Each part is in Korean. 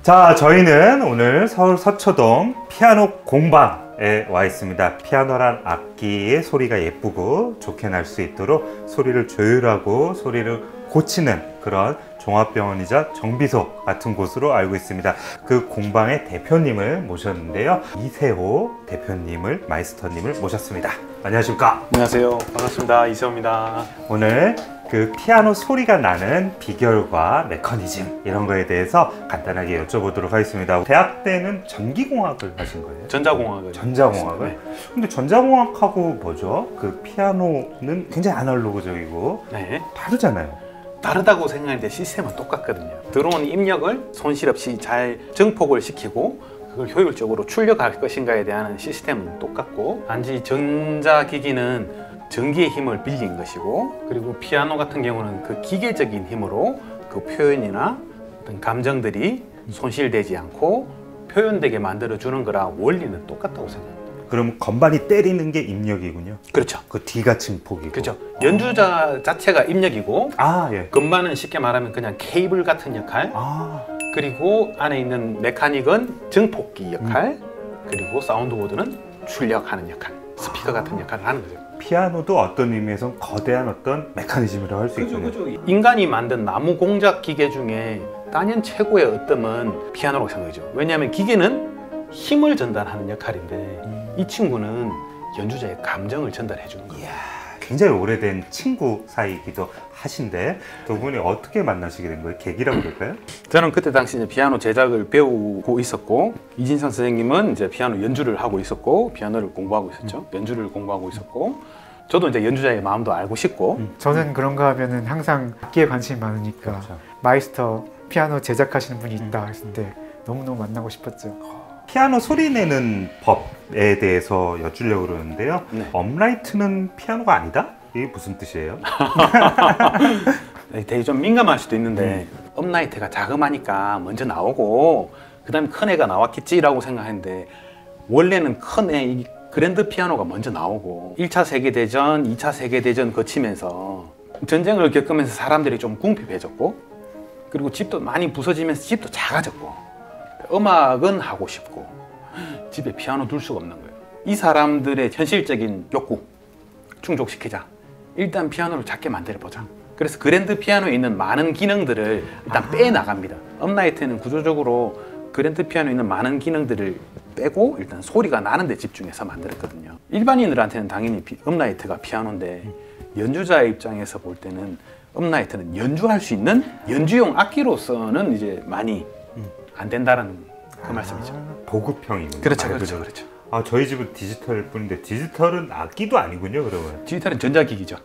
자, 저희는 오늘 서울 서초동 피아노 공방에 와 있습니다. 피아노란 악기의 소리가 예쁘고 좋게 날 수 있도록 소리를 조율하고 소리를 고치는 그런 종합병원이자 정비소 같은 곳으로 알고 있습니다. 그 공방의 대표님을 모셨는데요. 이세호 대표님을, 마이스터님을 모셨습니다. 안녕하십니까? 안녕하세요. 반갑습니다. 이세호입니다. 오늘 그 피아노 소리가 나는 비결과 메커니즘 이런 거에 대해서 간단하게 여쭤보도록 하겠습니다. 대학 때는 전기공학을 하신 거예요? 전자공학을. 전자공학을? 네. 근데 전자공학하고 뭐죠? 그 피아노는 굉장히 아날로그적이고 네. 다르잖아요. 다르다고 생각하는데 시스템은 똑같거든요. 들어온 입력을 손실 없이 잘 증폭을 시키고 그걸 효율적으로 출력할 것인가에 대한 시스템은 똑같고, 단지 전자기기는 전기의 힘을 빌린 것이고, 그리고 피아노 같은 경우는 그 기계적인 힘으로 그 표현이나 어떤 감정들이 손실되지 않고 표현되게 만들어주는 거라 원리는 똑같다고 생각합니다. 그럼 건반이 때리는 게 입력이군요. 그렇죠. 그 D가 증폭이고. 그렇죠. 연주자 자체가 입력이고, 예. 건반은 쉽게 말하면 그냥 케이블 같은 역할, 그리고 안에 있는 메카닉은 증폭기 역할, 그리고 사운드보드는 출력하는 역할, 스피커 같은 역할을 하는 거죠. 피아노도 어떤 의미에서 거대한 어떤 메커니즘이라고 할 수 있군요. 인간이 만든 나무 공작 기계 중에 단연 최고의 어뜸은 피아노라고 생각하죠. 왜냐하면 기계는 힘을 전달하는 역할인데 이 친구는 연주자의 감정을 전달해 주는 거예요. 굉장히 오래된 친구 사이이기도 하신데 두 분이 어떻게 만나시게 된 거예요? 계기라고 그럴까요? 저는 그때 당시 이제 피아노 제작을 배우고 있었고, 이진상 선생님은 이제 피아노 연주를 하고 있었고, 피아노를 공부하고 있었죠. 연주를 공부하고 있었고, 저도 이제 연주자의 마음도 알고 싶고. 저는 그런가 하면은 항상 악기에 관심이 많으니까 그렇죠. 마이스터 피아노 제작하시는 분이 있다 했을 때 너무너무 만나고 싶었죠. 피아노 소리 내는 법에 대해서 여쭈려고 그러는데요. 네. 업라이트는 피아노가 아니다? 이게 무슨 뜻이에요? 되게 좀 민감할 수도 있는데 업라이트가 자그마니까 먼저 나오고 그 다음에 큰 애가 나왔겠지라고 생각했는데, 원래는 큰 애, 이 그랜드 피아노가 먼저 나오고 1차 세계대전, 2차 세계대전 거치면서 전쟁을 겪으면서 사람들이 좀 궁핍해졌고, 그리고 집도 많이 부서지면서 집도 작아졌고, 음악은 하고 싶고 집에 피아노 둘 수가 없는 거예요. 이 사람들의 현실적인 욕구 충족시키자. 일단 피아노를 작게 만들어보자. 그래서 그랜드 피아노에 있는 많은 기능들을 일단 빼나갑니다. 업라이트는 구조적으로 그랜드 피아노에 있는 많은 기능들을 빼고 일단 소리가 나는 데 집중해서 만들었거든요. 일반인들한테는 당연히 업라이트가 피아노인데, 연주자의 입장에서 볼 때는 업라이트는 연주할 수 있는 연주용 악기로서는 이제 많이 안 된다는 그 말씀이죠. 보급형이군요. 그렇죠, 그렇죠, 그렇죠. 저희 집은 디지털 뿐인데 디지털은 악기도 아니군요, 그러면. 디지털은 전자기기죠.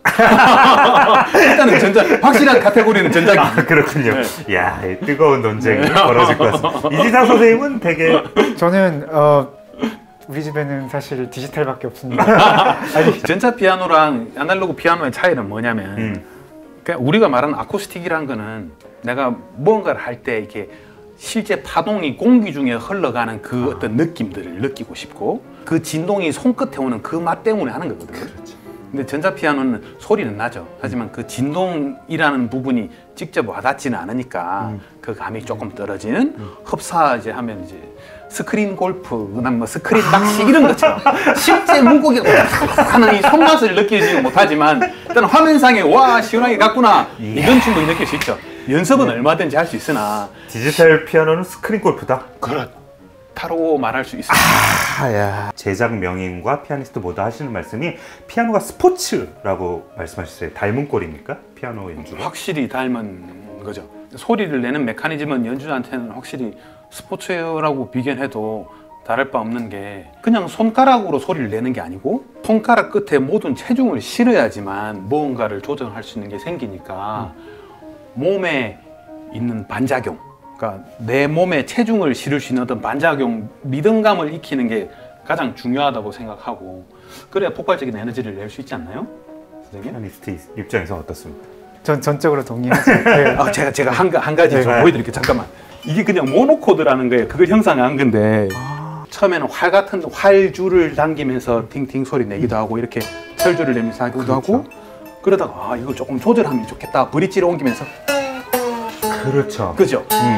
일단은 확실한 카테고리는 전자기기. 그렇군요. 네. 이야, 뜨거운 논쟁이 벌어질 것 같습니다. 이진상 선생님은 되게 저는 우리 집에는 사실 디지털밖에 없습니다. 아니, 전자 피아노랑 아날로그 피아노의 차이는 뭐냐면, 그냥 우리가 말하는 아쿠스틱이란 거는 내가 뭔가를 할 때 이렇게 실제 파동이 공기 중에 흘러가는 그 어떤 느낌들을 느끼고 싶고, 그 진동이 손끝에 오는 그 맛 때문에 하는 거거든요. 그렇죠. 근데 전자 피아노는 소리는 나죠. 하지만 그 진동이라는 부분이 직접 와닿지는 않으니까 그 감이 조금 떨어지는, 흡사 이제 하면 이제 스크린 골프, 그다음 뭐 스크린 낚시 이런 것처럼 실제 물고기가 하는 이 손맛을 느끼지는 못하지만 일단 화면상에 와 시원하게 갔구나 이건 충분히 느낄 수 있죠. 연습은 얼마든지 할 수 있으나 디지털 피아노는 스크린 골프다? 그렇다고 말할 수 있습니다. 제작 명인과 피아니스트 모두 하시는 말씀이 피아노가 스포츠라고 말씀하셨어요. 닮은 꼴입니까? 피아노 연주가? 확실히 닮은 거죠. 소리를 내는 메커니즘은 연주자한테는 확실히 스포츠라고 비견해도 다를 바 없는 게, 그냥 손가락으로 소리를 내는 게 아니고 손가락 끝에 모든 체중을 실어야지만 무언가를 조정할 수 있는 게 생기니까 몸에 있는 반작용, 그러니까 내 몸에 체중을 실을 수 있는 어떤 반작용, 리듬감을 익히는 게 가장 중요하다고 생각하고, 그래야 폭발적인 에너지를 낼 수 있지 않나요? 선생님? 피아니스트 입장에서 어떻습니까? 전 전적으로 동의하죠. 네. 제가 한 가지 좀 보여드릴게요. 잠깐만. 이게 그냥 모노코드라는 거예요. 그걸 형상한 건데, 처음에는 활 같은 활줄을 당기면서 팅팅 소리 내기도 하고, 이렇게 철줄을 내면서 하기도 하고, 그러다가 이걸 조금 조절하면 좋겠다. 브릿지를 옮기면서. 그렇죠. 그죠?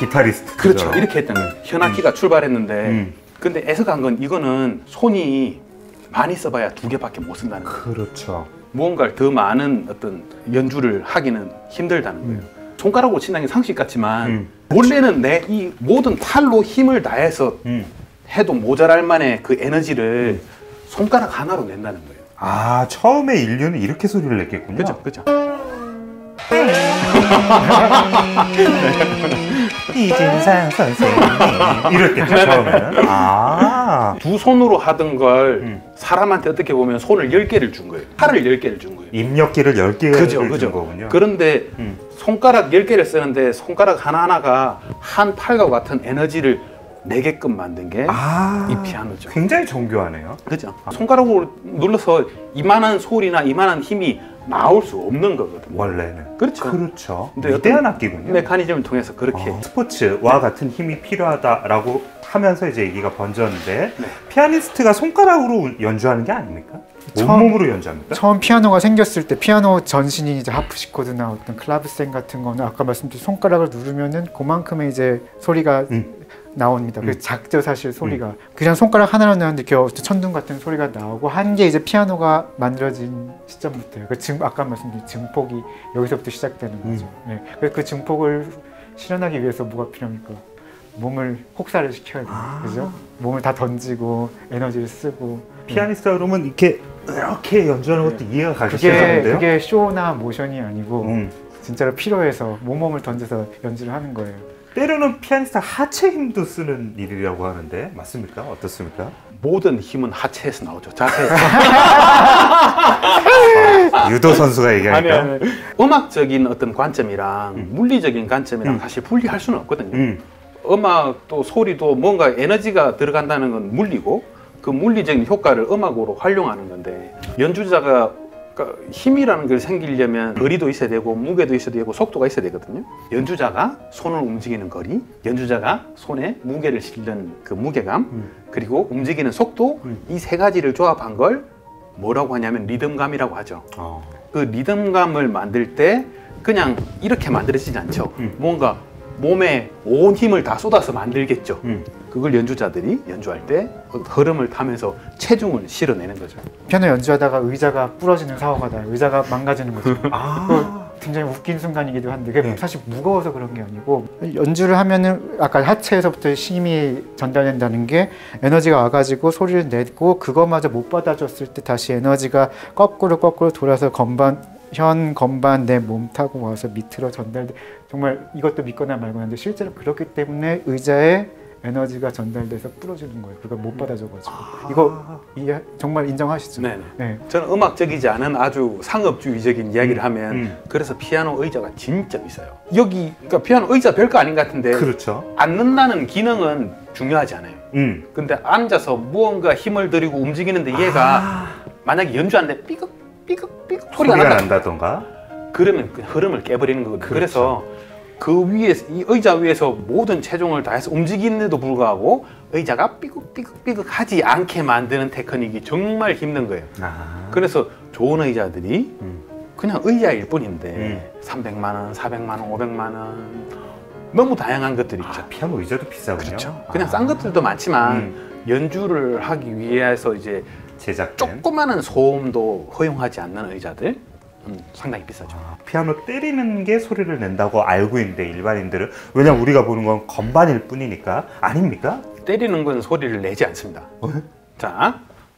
기타리스트. 그렇죠. 이렇게 했던 거예요. 현악기가 출발했는데 근데 애석한 건 이거는 손이 많이 써봐야 2개밖에 못 쓴다는 거예요. 그렇죠. 무언가를 더 많은 어떤 연주를 하기는 힘들다는 거예요. 손가락으로 친다는 게 상식 같지만 원래는 내 이 모든 팔로 힘을 다해서 해도 모자랄 만의 그 에너지를 손가락 하나로 낸다는 거예요. 아, 처음에 인류는 이렇게 소리를 냈겠군요. 그죠, 그죠. 이진상 선생님 이랬겠죠 처음에는. 아, 두 손으로 하던 걸 사람한테 어떻게 보면 손을 10개를 준 거예요. 팔을 10개를 준 거예요. 입력기를 10개를 그죠, 준 그죠. 거군요. 그런데 손가락 10개를 쓰는데 손가락 하나하나가 한 팔과 같은 에너지를 내게끔 만든 게 이 피아노죠. 굉장히 정교하네요. 그죠. 손가락으로 눌러서 이만한 소리나 이만한 힘이 나올 수 없는 거거든요. 원래는. 그렇죠. 그렇죠. 근데 위대한 악기군요. 메커니즘을 통해서 그렇게 스포츠와 같은 힘이 필요하다라고 하면서 이제 얘기가 번졌는데 네. 피아니스트가 손가락으로 연주하는 게 아닙니까? 처음- 온몸으로 연주합니까? 처음 피아노가 생겼을 때 피아노 전신이 이제 하프시코드나 어떤 클라브센 같은 거는 아까 말씀드린 손가락을 누르면은 그만큼의 이제 소리가 나옵니다. 그 작죠 사실 소리가. 그냥 손가락 하나로 나는데 이렇게 어떤 천둥 같은 소리가 나오고 한 게 이제 피아노가 만들어진 시점부터예요. 아까 말씀드린 증폭이 여기서부터 시작되는 거죠. 네. 그래서 그 증폭을 실현하기 위해서 뭐가 필요합니까? 몸을 혹사를 시켜야 돼요. 그죠? 몸을 다 던지고 에너지를 쓰고. 피아니스트가 그러면 이렇게 연주하는 것도 이해가 가기 그게 시작하는데요? 그게 쇼나 모션이 아니고 진짜로 필요해서 몸을 던져서 연주를 하는 거예요. 때로는 피아니스트가 하체 힘도 쓰는 일이라고 하는데 맞습니까? 어떻습니까? 모든 힘은 하체에서 나오죠. 자세에서. 유도 선수가 얘기하니까. 음악적인 어떤 관점이랑 물리적인 관점이랑 사실 분리할 수는 없거든요. 음악도 소리도 뭔가 에너지가 들어간다는 건 물리고 그 물리적인 효과를 음악으로 활용하는 건데 연주자가 그러니까 힘이라는 게 생기려면 거리도 있어야 되고 무게도 있어야 되고 속도가 있어야 되거든요. 연주자가 손을 움직이는 거리, 연주자가 손에 무게를 실는 그 무게감, 그리고 움직이는 속도, 이 세 가지를 조합한 걸 뭐라고 하냐면 리듬감이라고 하죠. 그 리듬감을 만들 때 그냥 이렇게 만들어지지 않죠. 뭔가 몸에 온 힘을 다 쏟아서 만들겠죠. 그걸 연주자들이 연주할 때 흐름을 타면서 체중을 실어내는 거죠. 피아노 연주하다가 의자가 부러지는 사고가 나요. 의자가 망가지는 거죠. 그거 굉장히 웃긴 순간이기도 한데 그게 사실 무거워서 그런 게 아니고 연주를 하면은 아까 하체에서부터 힘이 전달된다는 게 에너지가 와가지고 소리를 내고 그거마저 못 받아줬을 때 다시 에너지가 거꾸로 돌아서 현 건반 내 몸 타고 와서 밑으로 전달돼. 정말 이것도 믿거나 말거나 하는데 실제로 그렇기 때문에 의자에 에너지가 전달돼서 부러지는 거예요. 그걸 못 받아줘가지고. 이거 정말 인정하시죠? 네네. 네. 저는 음악적이지 않은 아주 상업주의적인 이야기를 하면 그래서 피아노 의자가 진짜 비싸요. 여기 그러니까 피아노 의자 별거 아닌 것 같은데 그렇죠. 앉는다는 기능은 중요하지 않아요. 근데 앉아서 무언가 힘을 들이고 움직이는데 얘가 만약에 연주하는데 삐걱 소리가 난다던가 그러면 그 흐름을 깨버리는 거거든요. 그렇죠. 그래서 그 위에서 이 의자 위에서 모든 체중을 다해서 움직이는데도 불구하고 의자가 삐걱 하지 않게 만드는 테크닉이 정말 힘든 거예요. 그래서 좋은 의자들이 그냥 의자일 뿐인데 300만 원, 400만 원, 500만 원 너무 다양한 것들이 있죠. 피아노 의자도 비싸군요. 그렇죠. 그냥 싼 것들도 많지만 연주를 하기 위해서 이제 제작된 조그마한 소음도 허용하지 않는 의자들 상당히 비싸죠. 피아노 때리는 게 소리를 낸다고 알고 있는데 일반인들은 왜냐면 우리가 보는 건 건반일 뿐이니까 아닙니까? 때리는 건 소리를 내지 않습니다. 자,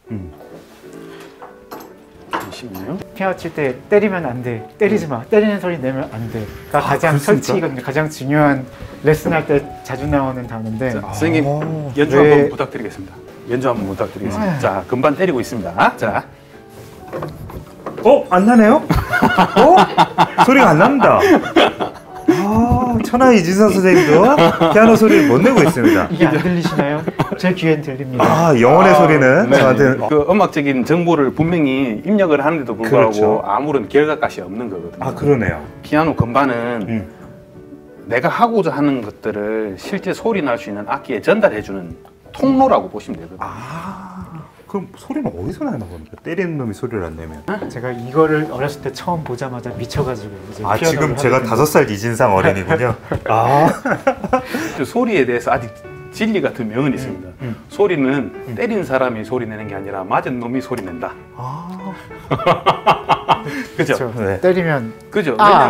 잠시만요. 피아노 칠 때 때리면 안 돼. 때리지 마. 때리는 소리 내면 안 돼. 가 가장 그렇습니까? 철칙이거든요. 가장 중요한 레슨할 때 자주 나오는 단어인데 선생님 연주 한번 부탁드리겠습니다. 연주 한번 부탁드리겠습니다. 자, 금반 때리고 있습니다. 자, 안 나네요? 소리가 안 납니다. 천하의 이진선 선생님도 피아노 소리를 못 내고 있습니다. 이게 안 들리시나요? 제 귀엔 들립니다. 영혼의 소리는 네. 저한테는 그 음악적인 정보를 분명히 입력을 하는데도 불구하고 그렇죠. 아무런 결과값이 없는 거거든요. 그러네요. 피아노 건반은 내가 하고자 하는 것들을 실제 소리 날 수 있는 악기에 전달해주는 통로라고 보시면 되거든요. 그럼 소리는 어디서 나는 겁니까? 때리는 놈이 소리를 안 내면. 제가 이거를 어렸을 때 처음 보자마자 미쳐가지고 이제 아, 지금 피아노를 제가 하게 된 5살 이진상 어린이군요. 아, 그 소리에 대해서 아직 진리 같은 명언이 있습니다. 소리는 때린 사람이 소리 내는 게 아니라 맞은 놈이 소리 낸다. 아, 그죠? 거죠. 네. 때리면 그죠? 아.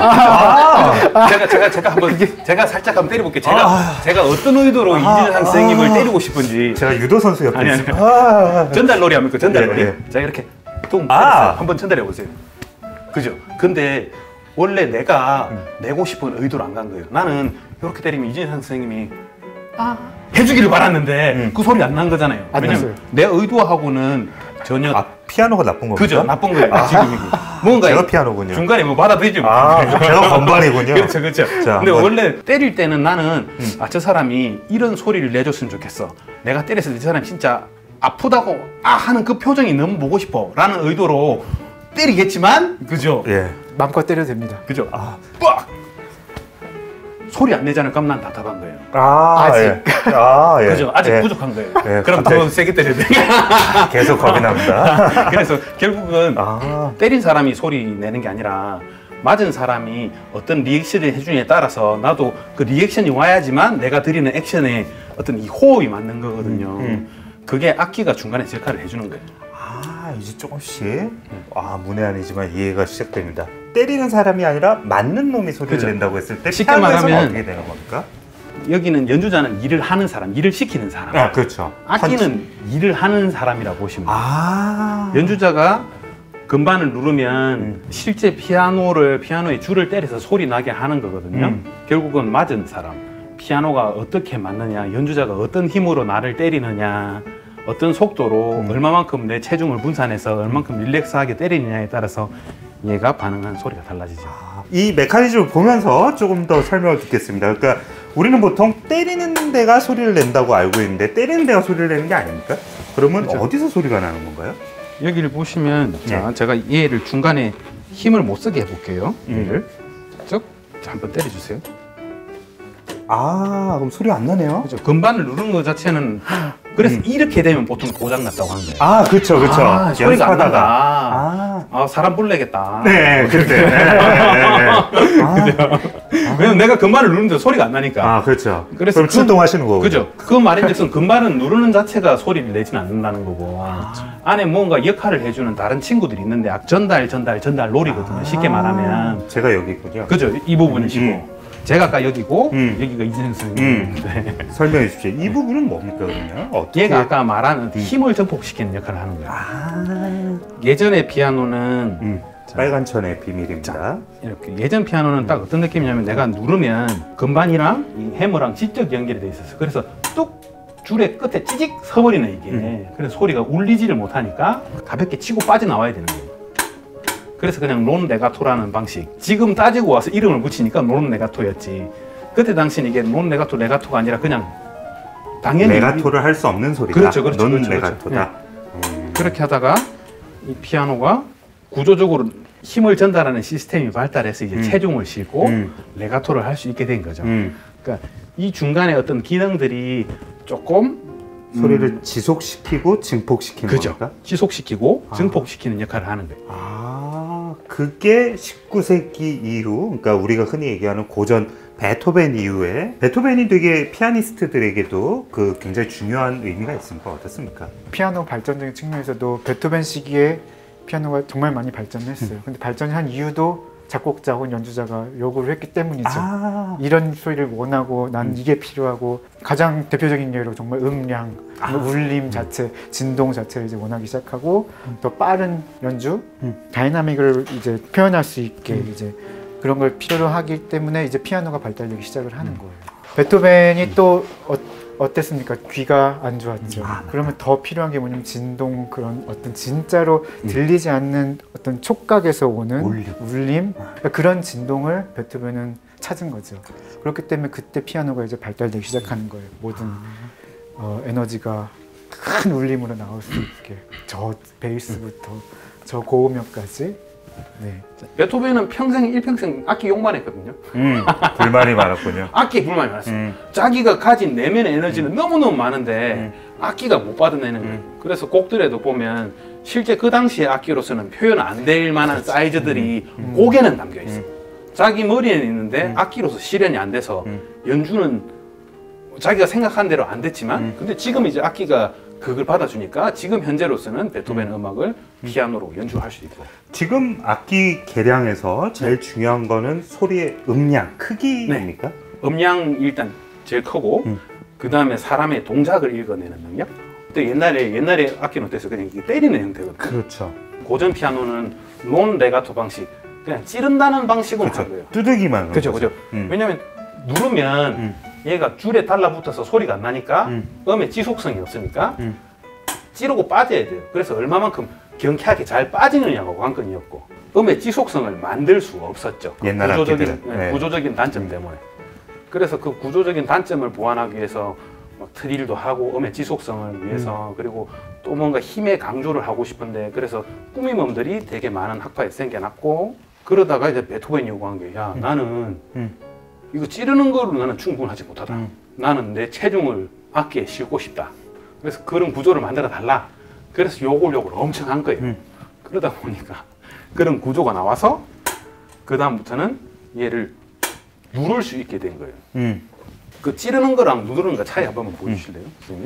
왜냐면 제가 살짝 한번 때려볼게요. 제가 어떤 의도로 이진상 선생님을 때리고 싶은지. 제가 유도 선수 옆에 아니, 아니. 있어요. 아, 전달놀이 합니까? 전달놀이. 네, 제가 이렇게 뚱 아. 한번 전달해 보세요. 그죠? 근데 원래 내가 내고 싶은 의도로 안 간 거예요. 나는 이렇게 때리면 이진상 선생님이 해주기를 바랐는데 그 소리 안 난 거잖아요. 안 왜냐면 났어요. 내 의도하고는 전혀 아, 피아노가 나쁜 겁니까? 그죠? 나쁜 거예요. 지금 이게 뭔가 제가 피아노군요. 중간에 뭐 받아들이지 아, 못해요. 제가 건반이군요. 그렇죠, 그렇죠. 자, 근데 한번. 원래 때릴 때는 나는 저 사람이 이런 소리를 내줬으면 좋겠어. 내가 때렸을 때 저 사람이 진짜 아프다고 하는 그 표정이 너무 보고 싶어라는 의도로 때리겠지만, 그죠? 예. 마음껏 때려도 됩니다. 그죠? 빡! 소리 안 내잖아요. 그럼 난 답답한 거예요. 아, 아직. 예. 아, 예. 그죠? 아직 예. 부족한 거예요. 예, 그럼 갑자기. 더 세게 때려야 돼. 계속 겁이 납니다. 그래서 결국은 아, 때린 사람이 소리 내는 게 아니라 맞은 사람이 어떤 리액션을 해주냐에 따라서 나도 그 리액션이 와야지만 내가 드리는 액션에 어떤 이 호흡이 맞는 거거든요. 그게 악기가 중간에 역할을 해주는 거예요. 아, 이제 조금씩 문외한이지만 이해가 시작됩니다. 때리는 사람이 아니라 맞는 놈이 소리를 그죠. 낸다고 했을 때 쉽게 피아노에서는 말하면 어떻게 되는 겁니까? 여기는 연주자는 일을 하는 사람, 일을 시키는 사람. 아, 그렇죠. 악기는 일을 하는 사람이라고 보시면 돼요. 아, 연주자가 건반을 누르면 실제 피아노의 줄을 때려서 소리 나게 하는 거거든요. 결국은 맞은 사람, 피아노가 어떻게 맞느냐, 연주자가 어떤 힘으로 나를 때리느냐, 어떤 속도로 얼마만큼 내 체중을 분산해서 얼마만큼 릴렉스하게 때리느냐에 따라서 얘가 반응하는 소리가 달라지죠. 이 메커니즘을 보면서 조금 더 설명을 듣겠습니다. 그러니까 우리는 보통 때리는 데가 소리를 낸다고 알고 있는데 때리는 데가 소리를 내는 게 아닙니까? 그러면 그렇죠. 어디서 소리가 나는 건가요? 여기를 보시면 자, 제가 얘를 중간에 힘을 못 쓰게 해볼게요. 얘를 쭉 한번 때려주세요. 아, 그럼 소리가 안 나네요? 그죠? 건반을 누르는 것 자체는 그래서 이렇게 되면 보통 고장 났다고 하는 거예요. 아, 그렇죠, 그렇죠. 소리가 안 난다. 아, 사람 불러야겠다. 네, 그때. 왜냐면 내가 건반을 누르는데 소리가 안 나니까. 아, 그렇죠. 그래서 그럼 출동하시는 거고. 그죠? 그 말인즉슨 건반은 누르는 자체가 소리를 내지는 않는다는 거고 안에 뭔가 역할을 해주는 다른 친구들이 있는데 전달 놀이거든요. 쉽게 말하면. 제가 여기 있군요. 그죠? 이 부분이시고. 제가 아까 여기고 여기가 이진영 선생님. 네. 설명해 주십시오. 이 부분은 뭡니까, 그러면? 어떻게? 얘가 아까 말하는 힘을 전폭시키는 역할을 하는 거예요. 예전의 피아노는 빨간 천의 비밀입니다. 이렇게 예전 피아노는 딱 어떤 느낌이냐면 내가 누르면 건반이랑 이 해머랑 직접 연결이 돼 있었어. 그래서 뚝 줄의 끝에 찌직 서버리네 이게. 그래서 소리가 울리지를 못하니까 가볍게 치고 빠져나와야 되는 거예요. 그래서 그냥 론 레가토라는 방식. 지금 따지고 와서 이름을 붙이니까 론 레가토였지. 그때 당시는 이게 론 레가토, 레가토가 아니라 그냥 당연히 레가토를 할 수 없는 소리다. 그렇죠, 그렇죠, 넌 그렇죠, 레가토다. 그렇게 하다가 이 피아노가 구조적으로 힘을 전달하는 시스템이 발달해서 이제 체중을 싣고 레가토를 할 수 있게 된 거죠. 그러니까 이 중간에 어떤 기능들이 조금 소리를 지속시키고 증폭시키는 그죠. 겁니까? 지속시키고 증폭시키는 역할을 하는 거예요. 아, 그게 19세기 이후, 그러니까 우리가 흔히 얘기하는 고전 베토벤 이후에 베토벤이 되게 피아니스트들에게도 그 굉장히 중요한 의미가 있습니까? 어떻습니까? 피아노 발전적인 측면에서도 베토벤 시기에 피아노가 정말 많이 발전했어요. 근데 발전한 이유도 작곡자 혹은 연주자가 요구를 했기 때문이죠. 이런 소리를 원하고 난 이게 필요하고 가장 대표적인 예로 정말 음량, 울림 자체, 진동 자체를 이제 원하기 시작하고 더 빠른 연주, 다이나믹을 이제 표현할 수 있게 이제 그런 걸 필요로 하기 때문에 이제 피아노가 발달되기 시작을 하는 거예요. 베토벤이 또 어땠습니까? 귀가 안 좋았죠. 그러면 더 필요한 게 뭐냐면 진동, 그런 어떤 진짜로 들리지 않는 어떤 촉각에서 오는 울림, 그러니까 그런 진동을 베토벤은 찾은 거죠. 그렇기 때문에 그때 피아노가 이제 발달되기 시작하는 거예요. 모든 에너지가 큰 울림으로 나올 수 있게, 저 베이스부터 저 고음역까지. 네. 베토벤은 일평생 악기 욕만 했거든요. 불만이 많았군요. 악기에 불만이 많았어요. 자기가 가진 내면의 에너지는 너무너무 많은데 악기가 못 받아내는 거예요. 그래서 곡들에도 보면 실제 그 당시의 악기로서는 표현 안 될 만한 사이즈들이 곡에는 담겨 있어요. 자기 머리에는 있는데 악기로서 실현이 안 돼서 연주는 자기가 생각한 대로 안 됐지만 근데 지금 이제 악기가 그걸 받아주니까 지금 현재로서는 베토벤 음악을 피아노로 연주할 수 있고. 지금 악기 개량에서 제일 중요한 거는 소리의 음량, 크기입니까? 음량 일단 제일 크고 그 다음에 사람의 동작을 읽어내는 능력. 근데 옛날에 악기는 어땠어요? 그냥 이게 때리는 형태거든요. 그렇죠. 고전 피아노는 논 레가토 방식, 그냥 찌른다는 방식으로 한 거예요. 두들기만. 그죠. 왜냐면 누르면 얘가 줄에 달라붙어서 소리가 안 나니까 음의 지속성이 없으니까 찌르고 빠져야 돼요. 그래서 얼마만큼 경쾌하게 잘 빠지느냐가 관건이었고 음의 지속성을 만들 수가 없었죠. 옛날 악기들은. 네. 구조적인 단점 때문에. 그래서 그 구조적인 단점을 보완하기 위해서 막 트릴도 하고 음의 지속성을 위해서 그리고 또 뭔가 힘의 강조를 하고 싶은데 그래서 꾸밈음들이 되게 많은 학파에 생겨났고 그러다가 이제 베토벤이 요구한 게 야 나는 이거 찌르는 거로 나는 충분하지 못하다. 나는 내 체중을 악기에 싣고 싶다. 그래서 그런 구조를 만들어 달라. 그래서 요걸 엄청 한 거예요. 그러다 보니까 그런 구조가 나와서 그 다음부터는 얘를 누를 수 있게 된 거예요. 그 찌르는 거랑 누르는 거 차이 한번 보여주실래요, 선생님?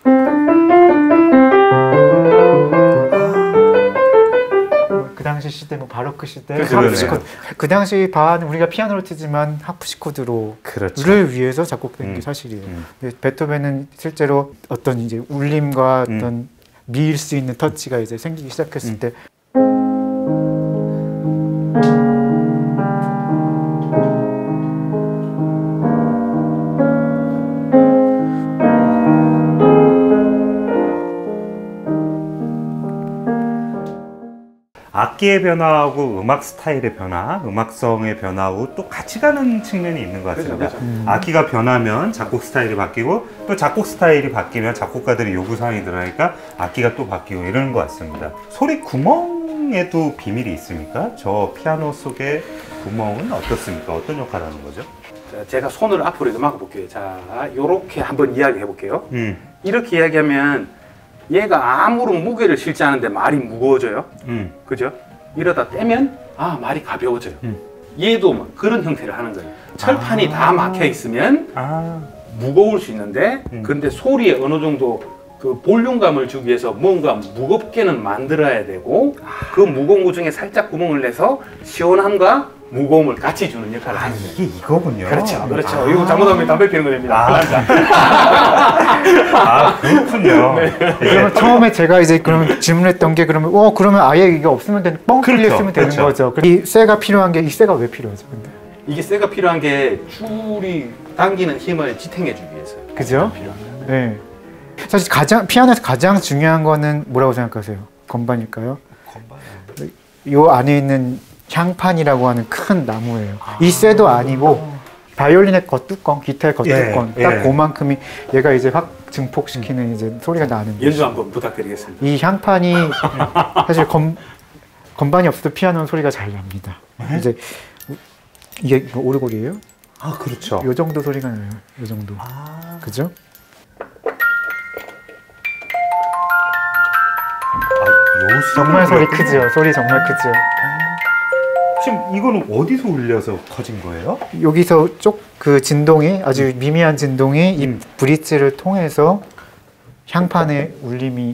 그 당시 시대 뭐 바로크 시대 그렇죠. 하프시코드 그 당시 바하는 우리가 피아노로 치지만 하프시코드로를 그렇죠. 위해서 작곡된 게 사실이에요. 근데 베토벤은 실제로 어떤 이제 울림과 어떤 미일 수 있는 터치가 이제 생기기 시작했을 때 악기의 변화하고 음악 스타일의 변화, 음악성의 변화하고 또 같이 가는 측면이 있는 것 같습니다. 그렇죠. 악기가 변하면 작곡 스타일이 바뀌고 또 작곡 스타일이 바뀌면 작곡가들의 요구사항이 늘어나니까 악기가 또 바뀌고 이러는 것 같습니다. 소리 구멍에도 비밀이 있습니까? 저 피아노 속의 구멍은 어떻습니까? 어떤 역할을 하는 거죠? 자, 제가 손을 앞으로 이렇게 막아볼게요. 자, 요렇게 한번 이야기해 볼게요. 이렇게 이야기하면 얘가 아무런 무게를 실지 않은데 말이 무거워져요. 그죠? 이러다 떼면 아 말이 가벼워져요. 얘도 막 그런 형태를 하는 거예요. 철판이 다 막혀 있으면 무거울 수 있는데 근데 소리에 어느 정도 그 볼륨감을 주기 위해서 뭔가 무겁게는 만들어야 되고 그 무거운 것 중에 살짝 구멍을 내서 시원함과 무거움을 같이 주는 역할을 하는 거예요. 이게 이거군요. 그렇죠. 이거 잘못하면 담배 피는 거 됩니다. 그렇군요. 그러면 처음에 제가 이제 그러면 질문했던 게 그러면 그러면 아예 이게 없으면 되는 뻥 뚫렸으면 되는 거죠. 이 쇠가 필요한 게 이 쇠가 왜 필요하죠? 근데 이게 쇠가 필요한 게 줄이 당기는 힘을 지탱해 주기 위해서요. 그죠? 필요한 거예요. 네. 사실 피아노에서 가장 중요한 거는 뭐라고 생각하세요? 건반일까요? 요 안에 있는 향판이라고 하는 큰 나무예요. 이 쇠도 아니고 바이올린의 겉뚜껑, 기타의 겉뚜껑 딱 그만큼이 얘가 이제 확 증폭시키는 이제 소리가 나는 거죠. 연주 한번 부탁드리겠습니다. 이 향판이 사실 건반이 없어도 피아노는 소리가 잘 납니다. 이제 이게 오르골이에요? 그렇죠. 요 정도 소리가 나요. 요 정도. 그죠? 정말 소리 크죠. 소리 정말 크죠. 지금 이거는 어디서 울려서 커진 거예요? 여기서 그 진동이 아주 미미한 진동이 이 브릿지를 통해서 향판의 울림이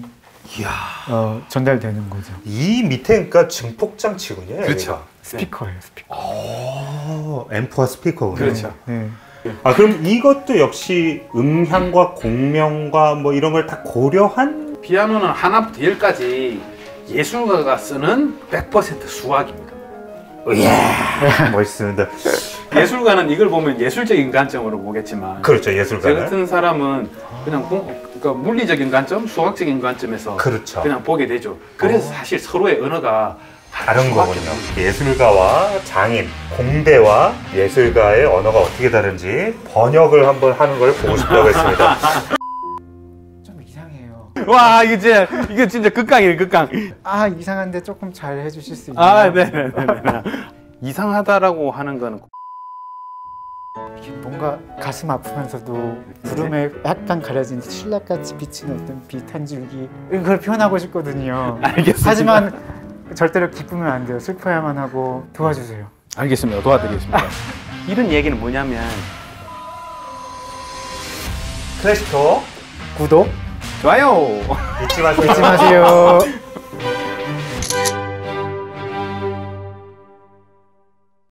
전달되는 거죠. 이 밑에 그러니까 증폭장치군요. 그렇죠. 스피커예요, 스피커. 앰프와 스피커군요. 그렇죠. 네. 그럼 이것도 역시 음향과 공명과 뭐 이런 걸 다 고려한? 피아노는 하나부터 열까지 예술가가 쓰는 100% 수학입니다. 이야, 멋있습니다. 예술가는 이걸 보면 예술적인 관점으로 보겠지만 그렇죠, 제 예술가는. 같은 사람은 그냥 그러니까 물리적인 관점, 수학적인 관점에서 그렇죠. 그냥 보게 되죠. 그래서 사실 서로의 언어가 다른 거군요. 예술가와 장인, 공대와 예술가의 언어가 어떻게 다른지 번역을 한번 하는 걸 보고 싶다고 했습니다. 좀 이상해요. 와 이게 진짜 극강이에요, 극강. 이상한데 조금 잘 해주실 수 있나요? 네네네. 이상하다라고 하는 거는 이게 뭔가 가슴 아프면서도 구름에 약간 가려진 신라같이 비치는 어떤 빛 한 줄기 이걸 표현하고 싶거든요. 알겠습니다. 하지만 절대로 기쁘면 안 돼요. 슬퍼야만 하고 도와주세요. 알겠습니다. 도와드리겠습니다. 이런 얘기는 뭐냐면 클래식톡 구독 좋아요. 잊지 마세요. 잊지 마세요.